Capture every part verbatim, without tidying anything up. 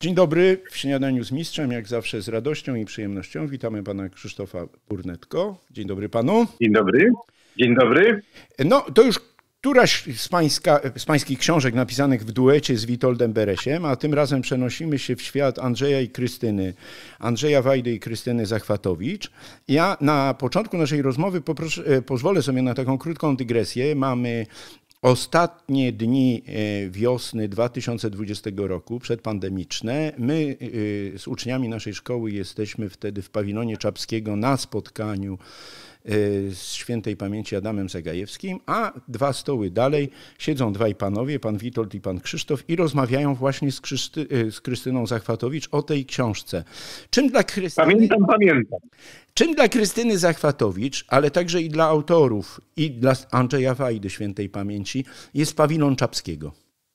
Dzień dobry, w Śniadaniu z Mistrzem, jak zawsze z radością i przyjemnością. Witamy pana Krzysztofa Burnetko. Dzień dobry panu. Dzień dobry. Dzień dobry. No to już któraś z, pańska, z pańskich książek napisanych w duecie z Witoldem Beresiem, a tym razem przenosimy się w świat Andrzeja i Krystyny, Andrzeja Wajdy i Krystyny Zachwatowicz. Ja na początku naszej rozmowy poproszę, pozwolę sobie na taką krótką dygresję. Mamy ostatnie dni wiosny dwa tysiące dwudziestego roku, przedpandemiczne. My z uczniami naszej szkoły jesteśmy wtedy w pawilonie Czapskiego na spotkaniu z świętej pamięci Adamem Zagajewskim, a dwa stoły dalej siedzą dwaj panowie, pan Witold i pan Krzysztof, i rozmawiają właśnie z, Krysty, z Krystyną Zachwatowicz o tej książce. Czym dla Krystyny, pamiętam, pamiętam. Czym dla Krystyny Zachwatowicz, ale także i dla autorów, i dla Andrzeja Wajdy świętej pamięci, jest pawilon Czapskiego?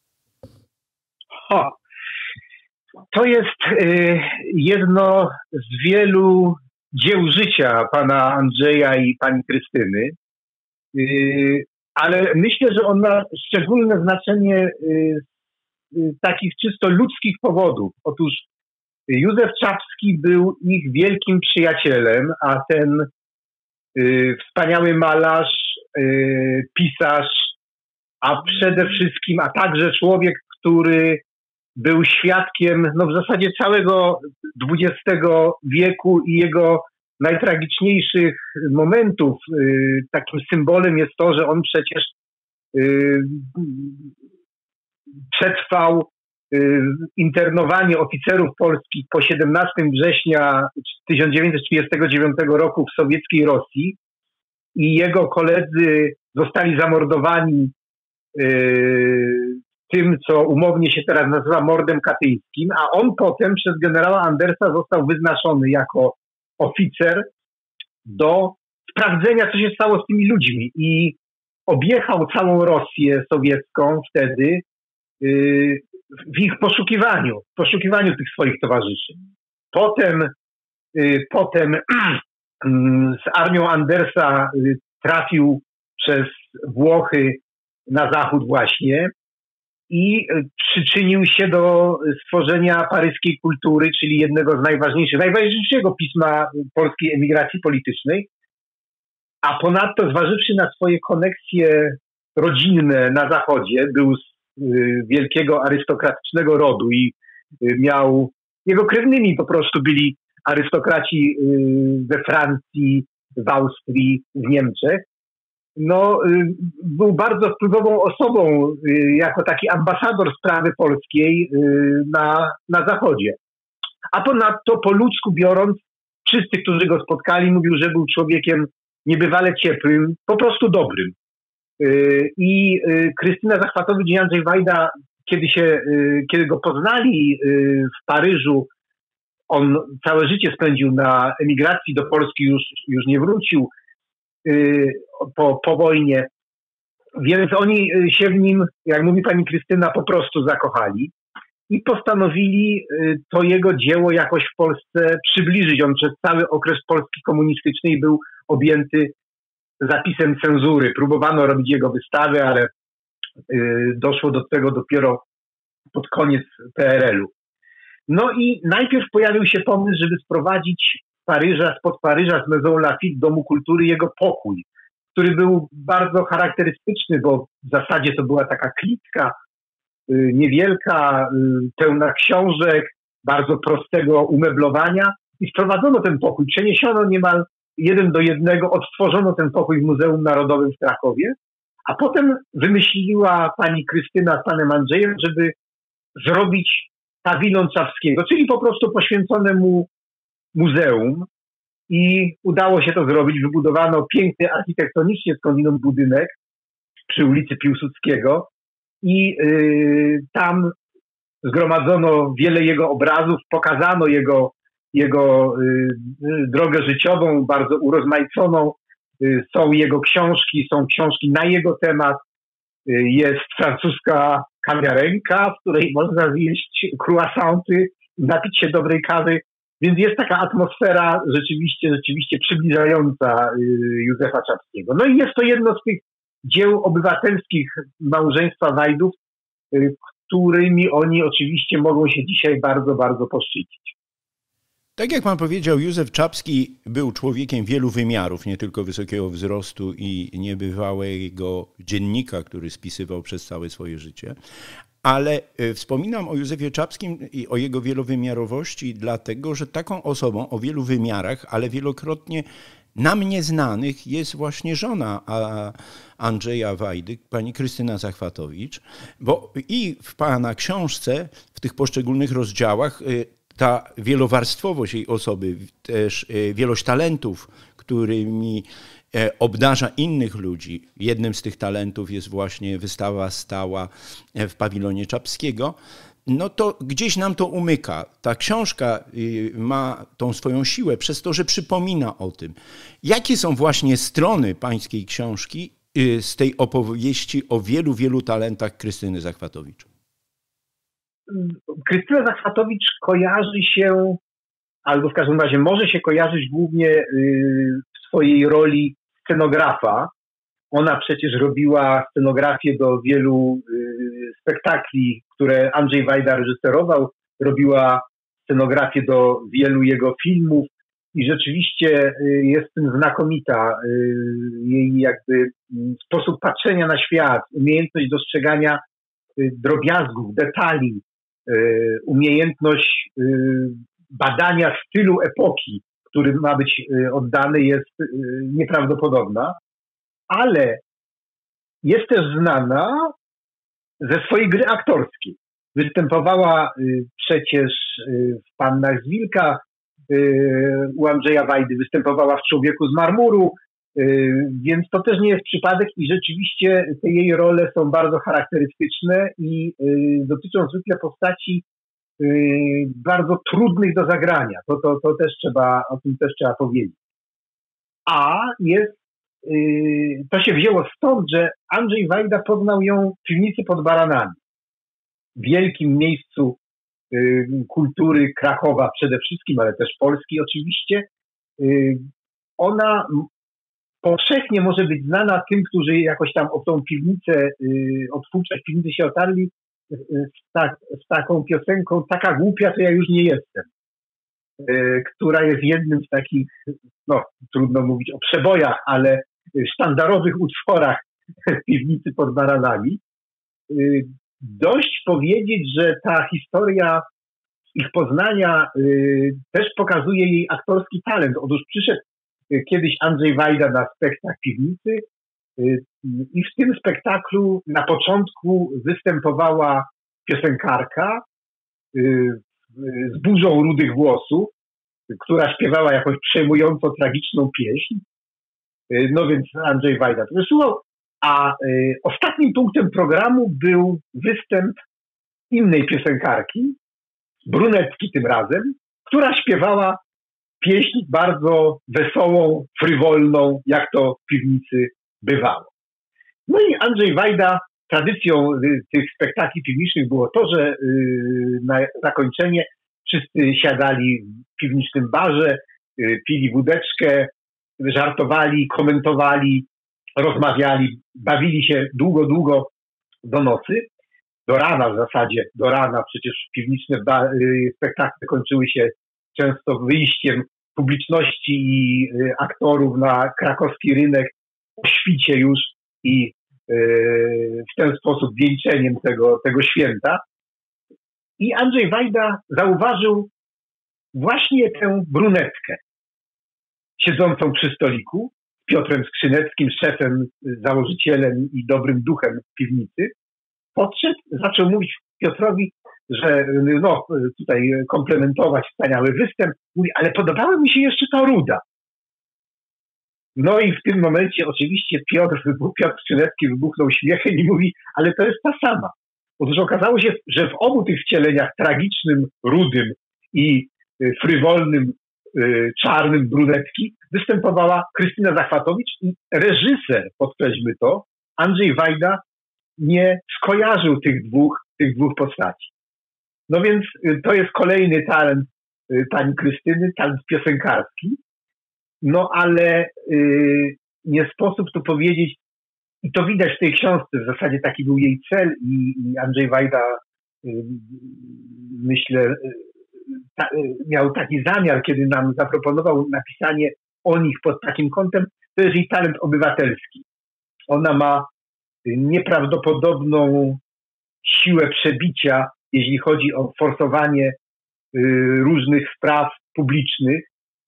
Ha. To jest y, jedno z wielu dzieł życia pana Andrzeja i pani Krystyny, yy, ale myślę, że on ma szczególne znaczenie yy, z takich czysto ludzkich powodów. Otóż Józef Czapski był ich wielkim przyjacielem, a ten yy, wspaniały malarz, yy, pisarz, a przede wszystkim, a także człowiek, który był świadkiem no w zasadzie całego dwudziestego wieku i jego najtragiczniejszych momentów. Takim symbolem jest to, że on przecież przetrwał internowanie oficerów polskich po siedemnastego września tysiąc dziewięćset trzydziestego dziewiątego roku w sowieckiej Rosji i jego koledzy zostali zamordowani tym, co umownie się teraz nazywa mordem katyńskim, a on potem przez generała Andersa został wyznaczony jako oficer do sprawdzenia, co się stało z tymi ludźmi, i objechał całą Rosję sowiecką wtedy yy, w ich poszukiwaniu, w poszukiwaniu tych swoich towarzyszy. Potem, yy, potem yy, z armią Andersa yy, trafił przez Włochy na zachód właśnie i przyczynił się do stworzenia paryskiej kultury, czyli jednego z najważniejszych, najważniejszego pisma polskiej emigracji politycznej. A ponadto, zważywszy na swoje koneksje rodzinne na Zachodzie, był z wielkiego arystokratycznego rodu i miał, jego krewnymi po prostu byli arystokraci we Francji, w Austrii, w Niemczech. No, był bardzo wpływową osobą jako taki ambasador sprawy polskiej na, na Zachodzie. A ponadto, po ludzku biorąc, wszyscy, którzy go spotkali, mówił, że był człowiekiem niebywale ciepłym, po prostu dobrym. I Krystyna Zachwatowicz i Andrzej Wajda, kiedy, się, kiedy go poznali w Paryżu, on całe życie spędził na emigracji do Polski, już, już nie wrócił Po, po wojnie, więc oni się w nim, jak mówi pani Krystyna, po prostu zakochali i postanowili to jego dzieło jakoś w Polsce przybliżyć. On przez cały okres Polski komunistycznej był objęty zapisem cenzury. Próbowano robić jego wystawy, ale doszło do tego dopiero pod koniec P R L u. No i najpierw pojawił się pomysł, żeby sprowadzić Paryża, spod Paryża, z Maison Lafitte, Domu Kultury, jego pokój, który był bardzo charakterystyczny, bo w zasadzie to była taka klitka y, niewielka, y, pełna książek, bardzo prostego umeblowania, i wprowadzono ten pokój. Przeniesiono niemal jeden do jednego, odtworzono ten pokój w Muzeum Narodowym w Krakowie, a potem wymyśliła pani Krystyna z panem Andrzejem, żeby zrobić pawilon Czapskiego, czyli po prostu poświęcone mu muzeum, i udało się to zrobić. Wybudowano piękny architektonicznie skądinąd budynek przy ulicy Piłsudskiego i yy, tam zgromadzono wiele jego obrazów, pokazano jego, jego yy, drogę życiową, bardzo urozmaiconą. Yy, są jego książki, są książki na jego temat. Yy, jest francuska kawiarenka, w której można zjeść croissanty, napić się dobrej kawy. Więc jest taka atmosfera rzeczywiście, rzeczywiście przybliżająca Józefa Czapskiego. No i jest to jedno z tych dzieł obywatelskich małżeństwa Wajdów, którymi oni oczywiście mogą się dzisiaj bardzo, bardzo poszczycić. Tak jak pan powiedział, Józef Czapski był człowiekiem wielu wymiarów, nie tylko wysokiego wzrostu i niebywałego dziennika, który spisywał przez całe swoje życie. Ale wspominam o Józefie Czapskim i o jego wielowymiarowości dlatego, że taką osobą o wielu wymiarach, ale wielokrotnie nam nieznanych jest właśnie żona Andrzeja Wajdy, pani Krystyna Zachwatowicz, bo i w pana książce, w tych poszczególnych rozdziałach, ta wielowarstwowość jej osoby, też wielość talentów, którymi obdarza innych ludzi. Jednym z tych talentów jest właśnie wystawa stała w pawilonie Czapskiego. No to gdzieś nam to umyka. Ta książka ma tą swoją siłę przez to, że przypomina o tym. Jakie są właśnie strony pańskiej książki z tej opowieści o wielu, wielu talentach Krystyny Zachwatowicz? Krystyna Zachwatowicz kojarzy się, albo w każdym razie może się kojarzyć głównie w swojej roli scenografa. Ona przecież robiła scenografię do wielu spektakli, które Andrzej Wajda reżyserował, robiła scenografię do wielu jego filmów i rzeczywiście jest w tym znakomita. Jej jakby sposób patrzenia na świat, umiejętność dostrzegania drobiazgów, detali, umiejętność badania stylu epoki, który ma być oddany, jest nieprawdopodobna, ale jest też znana ze swojej gry aktorskiej. Występowała przecież w Pannach z Wilka u Andrzeja Wajdy, występowała w Człowieku z marmuru, więc to też nie jest przypadek i rzeczywiście te jej role są bardzo charakterystyczne i dotyczą zwykle postaci bardzo trudnych do zagrania. To, to, to też trzeba, o tym też trzeba powiedzieć. A jest, to się wzięło stąd, że Andrzej Wajda poznał ją w Piwnicy pod Baranami, w wielkim miejscu kultury Krakowa przede wszystkim, ale też Polski oczywiście. Ona powszechnie może być znana tym, którzy jakoś tam o tą piwnicę, o twórczość piwnicy się otarli z, tak, z taką piosenką "Taka głupia to ja już nie jestem", która jest jednym z takich, no trudno mówić o przebojach, ale sztandarowych utworach Piwnicy pod Baranami. Dość powiedzieć, że ta historia ich poznania też pokazuje jej aktorski talent. Otóż przyszedł kiedyś Andrzej Wajda na spektakl Piwnicy i w tym spektaklu na początku występowała piosenkarka z burzą rudych włosów, która śpiewała jakąś przejmująco tragiczną pieśń. No więc Andrzej Wajda to wysłuchał. A ostatnim punktem programu był występ innej piosenkarki, brunetki tym razem, która śpiewała pieśń bardzo wesołą, frywolną, jak to w piwnicy bywało. No i Andrzej Wajda, tradycją tych spektakli piwniczych było to, że na zakończenie wszyscy siadali w piwniczym barze, pili wódeczkę, żartowali, komentowali, rozmawiali, bawili się długo, długo do nocy, do rana w zasadzie, do rana. Przecież piwniczne spektakle kończyły się często wyjściem publiczności i aktorów na krakowski rynek o świcie już i w ten sposób wieńczeniem tego, tego święta. I Andrzej Wajda zauważył właśnie tę brunetkę siedzącą przy stoliku, Piotrem Skrzyneckim, szefem, założycielem i dobrym duchem piwnicy. Podszedł, zaczął mówić Piotrowi, że no, tutaj komplementować wspaniały występ. Mówi, ale podobała mi się jeszcze ta ruda. No i w tym momencie oczywiście Piotr, Piotr Skrzynecki wybuchnął śmiechem i mówi, ale to jest ta sama. Otóż okazało się, że w obu tych wcieleniach, tragicznym, rudym i frywolnym, czarnym brunetki, występowała Krystyna Zachwatowicz i reżyser, podkreślmy to, Andrzej Wajda, nie skojarzył tych dwóch, tych dwóch postaci. No więc to jest kolejny talent pani Krystyny, talent piosenkarski. No ale y, nie sposób tu powiedzieć, i to widać w tej książce, w zasadzie taki był jej cel i, i Andrzej Wajda myślę, ta, miał taki zamiar, kiedy nam zaproponował napisanie o nich pod takim kątem, to jest jej talent obywatelski. Ona ma nieprawdopodobną siłę przebicia, jeśli chodzi o forsowanie różnych spraw publicznych.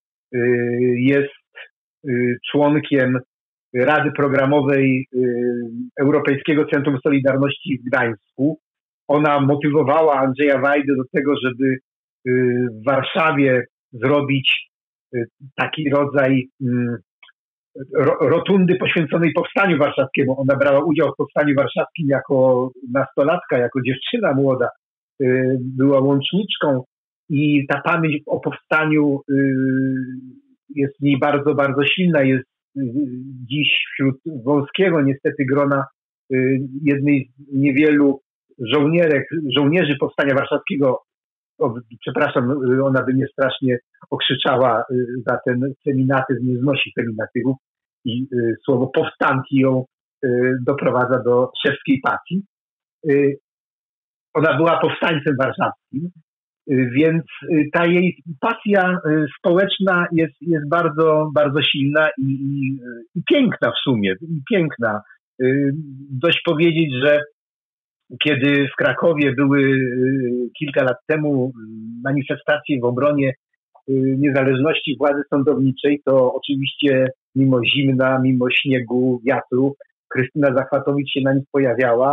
Jest członkiem Rady Programowej Europejskiego Centrum Solidarności w Gdańsku. Ona motywowała Andrzeja Wajdę do tego, żeby w Warszawie zrobić taki rodzaj rotundy poświęconej Powstaniu Warszawskiemu. Ona brała udział w Powstaniu Warszawskim jako nastolatka, jako dziewczyna młoda. Była łączniczką i ta pamięć o powstaniu jest w niej bardzo, bardzo silna. Jest dziś wśród wąskiego niestety grona jednej z niewielu żołnierek, żołnierzy Powstania Warszawskiego. O, przepraszam, ona by mnie strasznie okrzyczała za ten feminatyzm, nie znosi feminatywów i y, słowo powstanki ją y, doprowadza do szewskiej pasji. Y, ona była powstańcem warszawskim, y, więc y, ta jej pasja y, społeczna jest, jest bardzo, bardzo silna i, i, i piękna w sumie, i piękna. Y, dość powiedzieć, że kiedy w Krakowie były kilka lat temu manifestacje w obronie niezależności władzy sądowniczej, to oczywiście mimo zimna, mimo śniegu, wiatru, Krystyna Zachwatowicz się na nich pojawiała,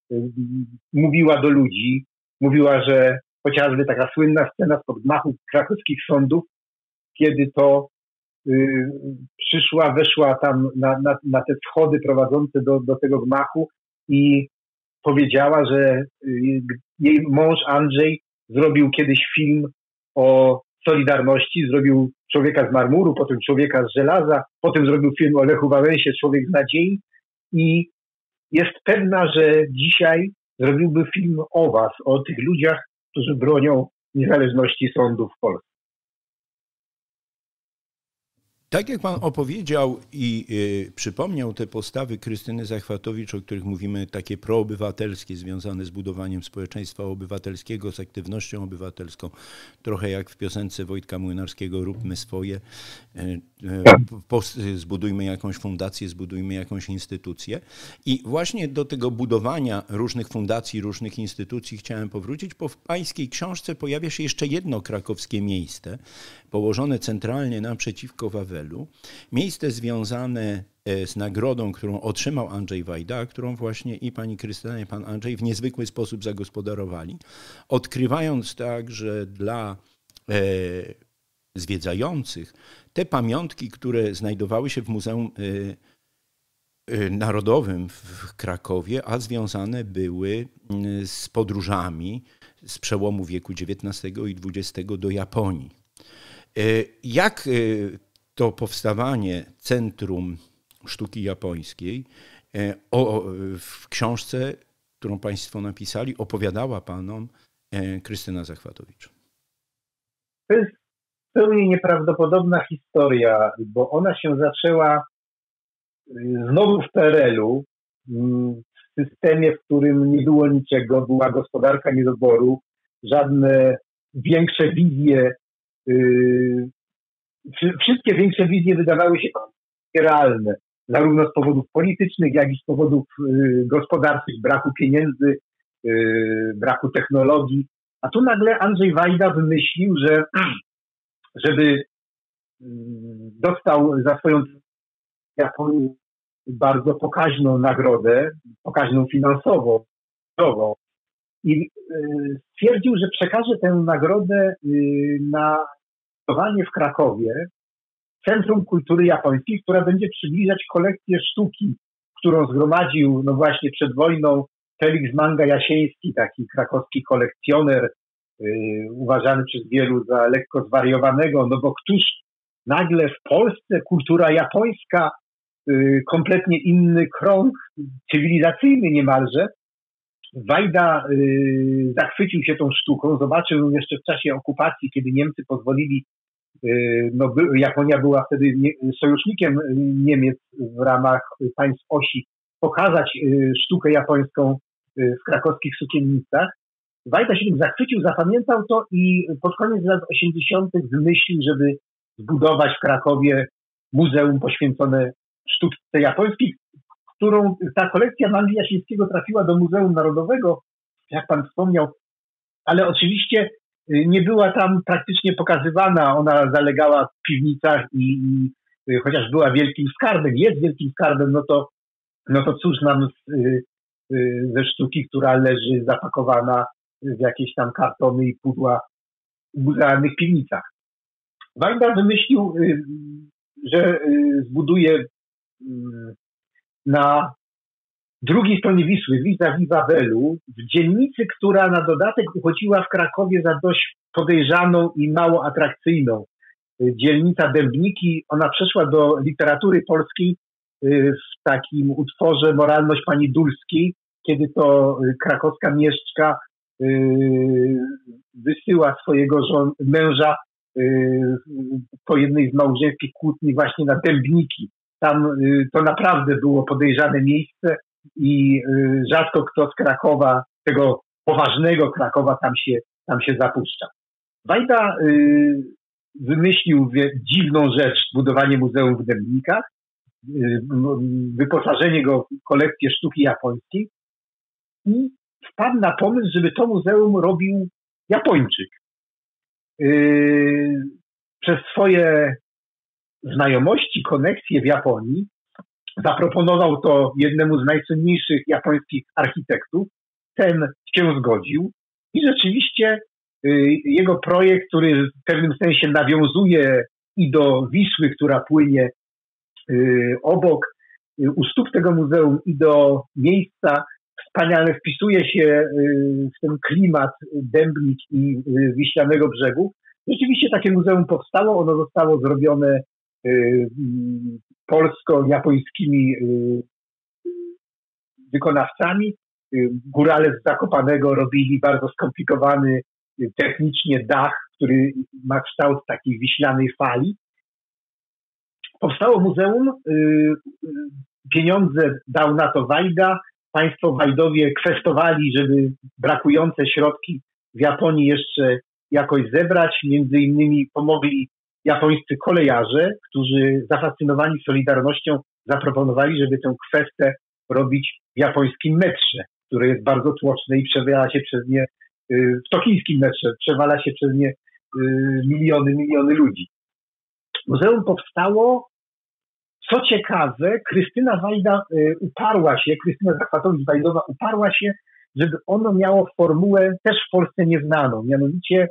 mówiła do ludzi, mówiła, że chociażby taka słynna scena spod gmachów krakowskich sądów, kiedy to y, przyszła, weszła tam na, na, na te schody prowadzące do, do tego gmachu i powiedziała, że jej mąż Andrzej zrobił kiedyś film o Solidarności, zrobił Człowieka z marmuru, potem Człowieka z żelaza, potem zrobił film o Lechu Wałęsie, Człowiek z nadziei i jest pewna, że dzisiaj zrobiłby film o was, o tych ludziach, którzy bronią niezależności sądów w Polsce. Tak jak pan opowiedział i y, przypomniał te postawy Krystyny Zachwatowicz, o których mówimy, takie proobywatelskie, związane z budowaniem społeczeństwa obywatelskiego, z aktywnością obywatelską, trochę jak w piosence Wojtka Młynarskiego "Róbmy swoje", y, y, post, zbudujmy jakąś fundację, zbudujmy jakąś instytucję. I właśnie do tego budowania różnych fundacji, różnych instytucji chciałem powrócić, bo w pańskiej książce pojawia się jeszcze jedno krakowskie miejsce, położone centralnie naprzeciwko Wawelu. Miejsce związane z nagrodą, którą otrzymał Andrzej Wajda, którą właśnie i pani Krystyna, i pan Andrzej w niezwykły sposób zagospodarowali, odkrywając także dla e, zwiedzających te pamiątki, które znajdowały się w Muzeum e, e, Narodowym w Krakowie, a związane były z podróżami z przełomu wieku dziewiętnastego i dwudziestego do Japonii. Jak to powstawanie Centrum Sztuki Japońskiej o, w książce, którą państwo napisali, opowiadała panom Krystyna Zachwatowicz? To jest zupełnie nieprawdopodobna historia, bo ona się zaczęła znowu w P R L-u, w systemie, w którym nie było niczego, była gospodarka niedoboru, żadne większe wizje, wszystkie większe wizje wydawały się nierealne, zarówno z powodów politycznych, jak i z powodów gospodarczych, braku pieniędzy, braku technologii. A tu nagle Andrzej Wajda wymyślił, że żeby dostał za swoją Japonii bardzo pokaźną nagrodę, pokaźną finansowo, i stwierdził, że przekaże tę nagrodę na w Krakowie Centrum Kultury Japońskiej, która będzie przybliżać kolekcję sztuki, którą zgromadził no właśnie przed wojną Felix Manga-Jasieński, taki krakowski kolekcjoner, yy, uważany przez wielu za lekko zwariowanego, no bo któż nagle w Polsce kultura japońska, yy, kompletnie inny krąg, cywilizacyjny niemalże. Wajda yy, zachwycił się tą sztuką, zobaczył ją jeszcze w czasie okupacji, kiedy Niemcy pozwolili, yy, no by, Japonia była wtedy nie, sojusznikiem Niemiec w ramach państw osi, pokazać yy, sztukę japońską yy, w krakowskich sukiennicach Wajda się tym zachwycił, zapamiętał to i pod koniec lat osiemdziesiątych wymyślił, żeby zbudować w Krakowie muzeum poświęcone sztuce japońskiej, którą ta kolekcja Mangi Jasińskiego trafiła do Muzeum Narodowego, jak pan wspomniał, ale oczywiście nie była tam praktycznie pokazywana. Ona zalegała w piwnicach i, i chociaż była wielkim skarbem, jest wielkim skarbem, no to, no to cóż nam z, ze sztuki, która leży zapakowana w jakieś tam kartony i pudła w muzealnych piwnicach. Wajda wymyślił, że zbuduje na drugiej stronie Wisły, vis-a-vis Wawelu, w dzielnicy, która na dodatek uchodziła w Krakowie za dość podejrzaną i mało atrakcyjną. Dzielnica Dębniki, ona przeszła do literatury polskiej w takim utworze Moralność pani Dulskiej, kiedy to krakowska mieszczka wysyła swojego żon, męża po jednej z małżeńskich kłótni właśnie na Dębniki. Tam to naprawdę było podejrzane miejsce i rzadko kto z Krakowa, tego poważnego Krakowa tam się, tam się zapuszcza. Wajda wymyślił dziwną rzecz, budowanie muzeum w Dębnikach, wyposażenie go w kolekcję sztuki japońskiej i wpadł na pomysł, żeby to muzeum robił Japończyk. Przez swoje znajomości, koneksje w Japonii zaproponował to jednemu z najcenniejszych japońskich architektów. Ten się zgodził i rzeczywiście jego projekt, który w pewnym sensie nawiązuje i do Wisły, która płynie obok, u stóp tego muzeum i do miejsca, wspaniale wpisuje się w ten klimat Dębnik i Wiślanego Brzegu. Rzeczywiście takie muzeum powstało, ono zostało zrobione polsko-japońskimi wykonawcami. Górale z Zakopanego robili bardzo skomplikowany technicznie dach, który ma kształt takiej wiślanej fali. Powstało muzeum, pieniądze dał na to Wajda. Państwo Wajdowie kwestowali, żeby brakujące środki w Japonii jeszcze jakoś zebrać. Między innymi pomogli japońscy kolejarze, którzy zafascynowani Solidarnością zaproponowali, żeby tę kwestię robić w japońskim metrze, które jest bardzo tłoczne i przewala się przez nie, w tokińskim metrze, przewala się przez nie miliony, miliony ludzi. Muzeum powstało. Co ciekawe, Krystyna Wajda uparła się, Krystyna Zachwatowicz-Wajdowa uparła się, żeby ono miało formułę też w Polsce nieznaną. Mianowicie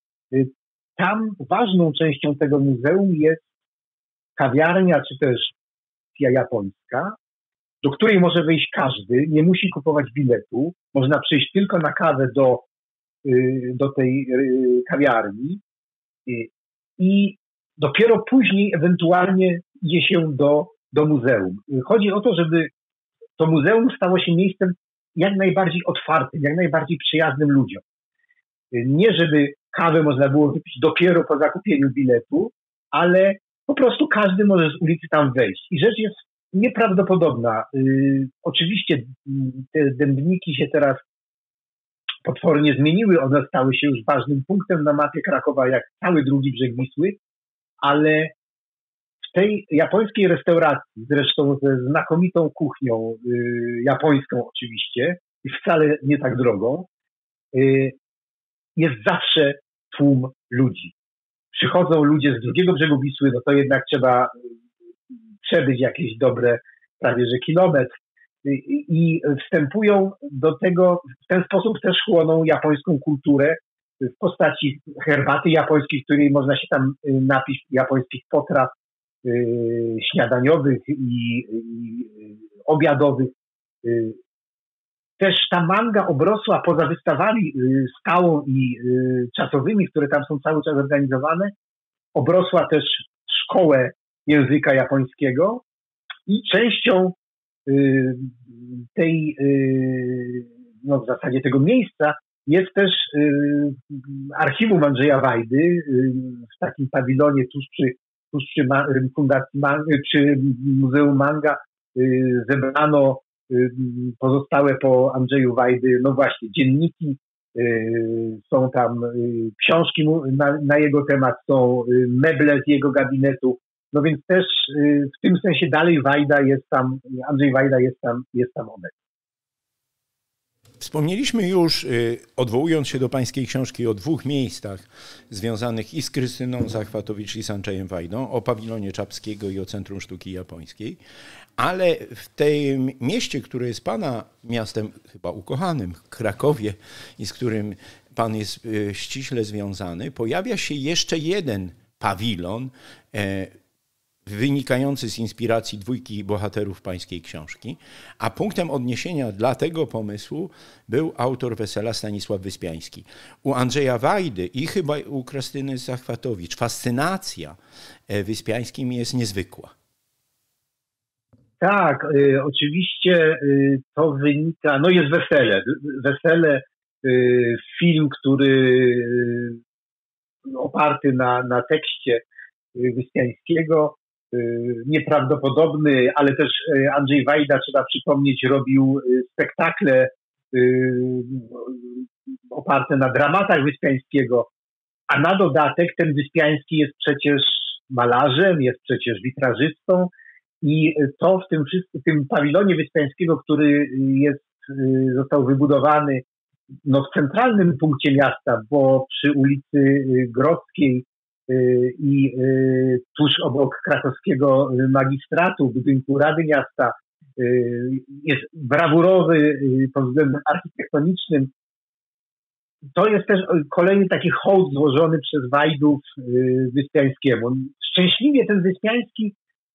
tam ważną częścią tego muzeum jest kawiarnia, czy też japońska, do której może wejść każdy, nie musi kupować biletu, można przyjść tylko na kawę do, do tej kawiarni i dopiero później ewentualnie idzie się do, do muzeum. Chodzi o to, żeby to muzeum stało się miejscem jak najbardziej otwartym, jak najbardziej przyjaznym ludziom. Nie żeby kawę można było wypić dopiero po zakupieniu biletu, ale po prostu każdy może z ulicy tam wejść. I rzecz jest nieprawdopodobna. Yy, oczywiście te Dębniki się teraz potwornie zmieniły, one stały się już ważnym punktem na mapie Krakowa, jak cały drugi brzeg Wisły, ale w tej japońskiej restauracji, zresztą ze znakomitą kuchnią yy, japońską oczywiście i wcale nie tak drogą, yy, jest zawsze tłum ludzi. Przychodzą ludzie z drugiego brzegu Wisły, no to jednak trzeba przebyć jakieś dobre, prawie że kilometr i wstępują do tego, w ten sposób też chłoną japońską kulturę w postaci herbaty japońskiej, w której można się tam napić japońskich potraw śniadaniowych i, i obiadowych. Też ta manga obrosła poza wystawami stałą i czasowymi, które tam są cały czas organizowane, obrosła też szkołę języka japońskiego i częścią tej, no w zasadzie tego miejsca jest też archiwum Andrzeja Wajdy w takim pawilonie tuż przy, tuż przy fundacji Manga, przy Muzeum Manga zebrano pozostałe po Andrzeju Wajdy, no właśnie, dzienniki są tam książki na, na jego temat, są meble z jego gabinetu. No więc też w tym sensie dalej Wajda jest tam, Andrzej Wajda jest tam, jest tam obecny. Wspomnieliśmy już, odwołując się do pańskiej książki, o dwóch miejscach związanych i z Krystyną Zachwatowicz i z Andrzejem Wajdą, o pawilonie Czapskiego i o Centrum Sztuki Japońskiej, ale w tym mieście, które jest pana miastem chyba ukochanym, Krakowie, i z którym pan jest ściśle związany, pojawia się jeszcze jeden pawilon wynikający z inspiracji dwójki bohaterów pańskiej książki, a punktem odniesienia dla tego pomysłu był autor Wesela Stanisław Wyspiański. U Andrzeja Wajdy i chyba u Krystyny Zachwatowicz fascynacja Wyspiańskim jest niezwykła. Tak, y, oczywiście y, to wynika, no jest Wesele. Wesele, y, film, który y, oparty na, na tekście Wyspiańskiego, nieprawdopodobny, ale też Andrzej Wajda, trzeba przypomnieć, robił spektakle oparte na dramatach Wyspiańskiego, a na dodatek ten Wyspiański jest przecież malarzem, jest przecież witrażystą i to w tym wszystkim, w tym pawilonie Wyspiańskiego, który jest, został wybudowany no, w centralnym punkcie miasta, bo przy ulicy Grodzkiej i tuż obok krakowskiego magistratu, budynku Rady Miasta, jest brawurowy pod względem architektonicznym. To jest też kolejny taki hołd złożony przez Wajdów Wyspiańskiemu. Szczęśliwie ten Wyspiański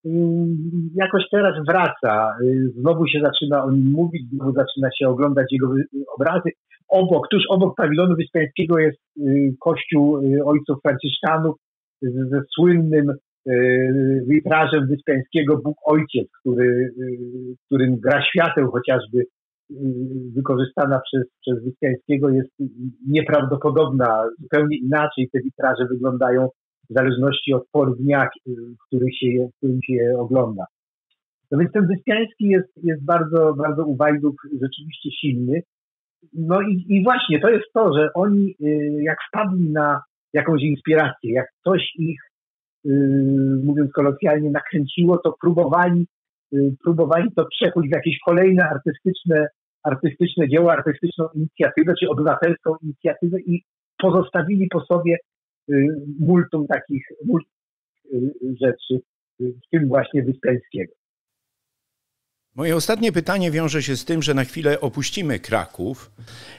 jakoś teraz wraca. Znowu się zaczyna o nim mówić, znowu zaczyna się oglądać jego obrazy. Obok, tuż obok pawilonu Wyspiańskiego jest kościół ojców franciszkanów ze słynnym witrażem Wyspiańskiego Bóg Ojciec, który, którym gra świateł chociażby wykorzystana przez, przez Wyspiańskiego jest nieprawdopodobna. Zupełnie inaczej te witraże wyglądają w zależności od por dnia, w których się je, w którym się je ogląda. No więc ten Wyspiański jest, jest bardzo, bardzo u Wajdów rzeczywiście silny. No i, i właśnie to jest to, że oni jak wpadli na jakąś inspirację, jak coś ich, mówiąc kolokwialnie, nakręciło, to próbowali, próbowali to przekuć w jakieś kolejne artystyczne, artystyczne dzieło, artystyczną inicjatywę, czy obywatelską inicjatywę i pozostawili po sobie multum takich multum rzeczy, w tym właśnie Wyspiańskiego. Moje ostatnie pytanie wiąże się z tym, że na chwilę opuścimy Kraków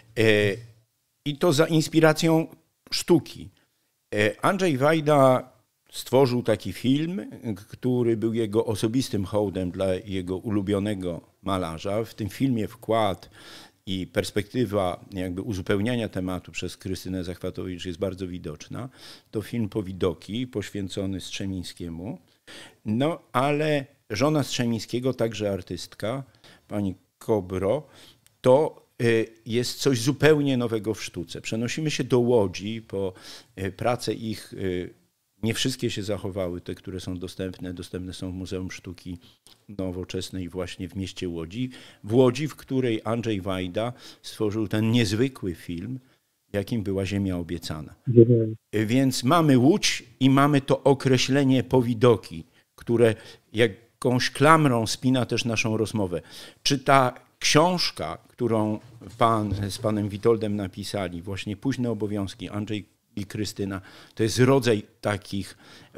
i to za inspiracją sztuki. Andrzej Wajda stworzył taki film, który był jego osobistym hołdem dla jego ulubionego malarza. W tym filmie wkład i perspektywa jakby uzupełniania tematu przez Krystynę Zachwatowicz jest bardzo widoczna. To film Powidoki, poświęcony Strzemińskiemu. No ale żona Strzemińskiego, także artystka, pani Kobro, to jest coś zupełnie nowego w sztuce. Przenosimy się do Łodzi, po prace ich, nie wszystkie się zachowały, te, które są dostępne, dostępne są w Muzeum Sztuki Nowoczesnej właśnie w mieście Łodzi. W Łodzi, w której Andrzej Wajda stworzył ten niezwykły film, jakim była Ziemia Obiecana. Mhm. Więc mamy Łódź i mamy to określenie Powidoki, które jakąś klamrą spina też naszą rozmowę. Czy ta książka, którą pan z panem Witoldem napisali, właśnie Późne obowiązki, Andrzej i Krystyna, to jest rodzaj takich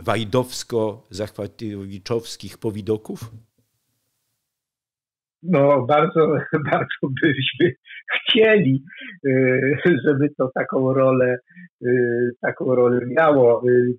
wajdowsko-zachwatowiczowskich powidoków? No bardzo, bardzo byśmy chcieli, żeby to taką rolę, taką rolę miało.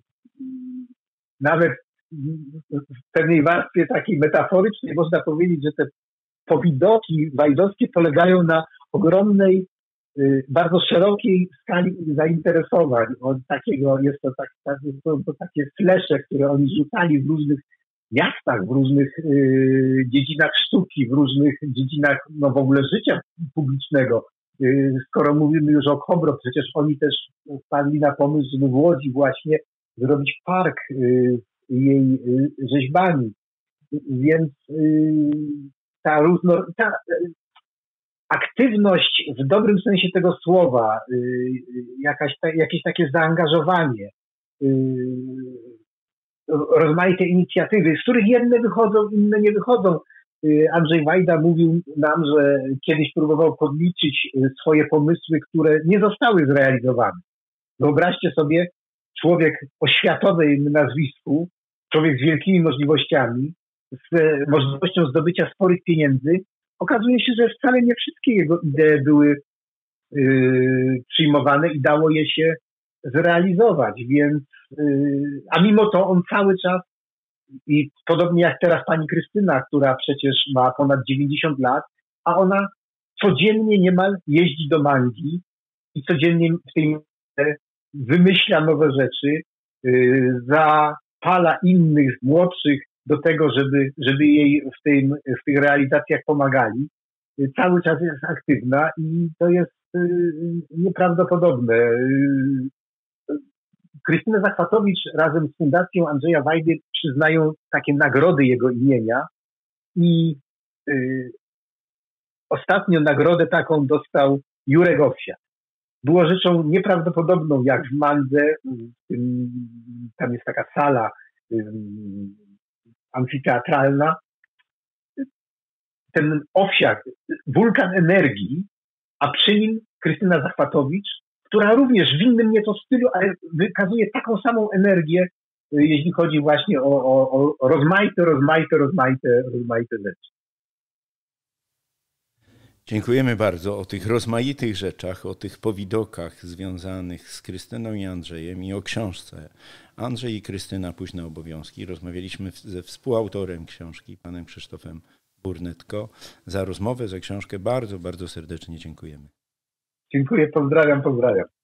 Nawet w pewnej warstwie takiej metaforycznej można powiedzieć, że te powidoki wajdowskie polegają na ogromnej, bardzo szerokiej skali zainteresowań. Od takiego, jest to, tak, jest to, to takie flesze, które oni rzucali w różnych miastach, w różnych y, dziedzinach sztuki, w różnych dziedzinach no, w ogóle życia publicznego. Y, skoro mówimy już o Kobro, przecież oni też wpadli na pomysł, żeby w Łodzi właśnie zrobić park y, jej y, rzeźbami. Więc y, ta różno... Ta, aktywność w dobrym sensie tego słowa, jakaś ta, jakieś takie zaangażowanie, rozmaite inicjatywy, z których jedne wychodzą, inne nie wychodzą. Andrzej Wajda mówił nam, że kiedyś próbował podliczyć swoje pomysły, które nie zostały zrealizowane. Wyobraźcie sobie, człowiek o światowym nazwisku, człowiek z wielkimi możliwościami, z możliwością zdobycia sporych pieniędzy, okazuje się, że wcale nie wszystkie jego idee były yy, przyjmowane i dało je się zrealizować, więc yy, a mimo to on cały czas i podobnie jak teraz pani Krystyna, która przecież ma ponad dziewięćdziesiąt lat, a ona codziennie niemal jeździ do Mandii i codziennie w tej wymyśla nowe rzeczy, yy, zapala innych, młodszych do tego, żeby, żeby jej w, tym, w tych realizacjach pomagali. Yy, cały czas jest aktywna i to jest yy, nieprawdopodobne. Yy, Krystyna Zachwatowicz razem z Fundacją Andrzeja Wajdy przyznają takie nagrody jego imienia i yy, ostatnio nagrodę taką dostał Jurek Owsiak. Było rzeczą nieprawdopodobną, jak w Mandze, tam jest taka sala um, amfiteatralna, ten Owsiak, wulkan energii, a przy nim Krystyna Zachwatowicz, która również w innym nieco stylu, ale wykazuje taką samą energię, jeśli chodzi właśnie o, o, o rozmaite, rozmaite, rozmaite, rozmaite rzeczy. Dziękujemy bardzo o tych rozmaitych rzeczach, o tych powidokach związanych z Krystyną i Andrzejem i o książce Andrzej i Krystyna Późne obowiązki. Rozmawialiśmy ze współautorem książki, panem Krzysztofem Burnetko. Za rozmowę, za książkę bardzo, bardzo serdecznie dziękujemy. Dziękuję, pozdrawiam, pozdrawiam.